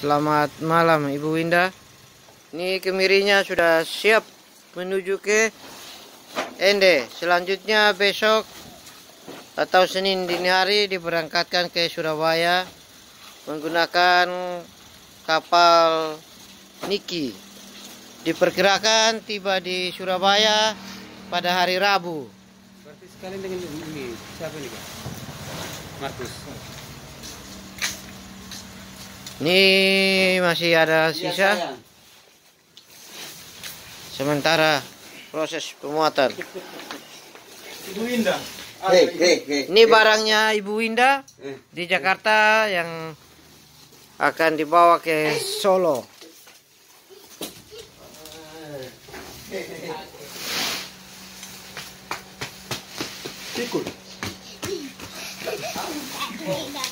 Selamat malam Ibu Winda. Ini kemirinya sudah siap menuju ke Ende. Selanjutnya besok atau Senin dini hari diberangkatkan ke Surabaya menggunakan kapal Niki. Diperkirakan tiba di Surabaya pada hari Rabu. Berarti sekali dengan ini siapa ini, Kak? Markus. Ini masih ada sisa. Sementara proses pemuatan. Ibu Winda. Ini barangnya Ibu Winda di Jakarta yang akan dibawa ke Solo. Ikut.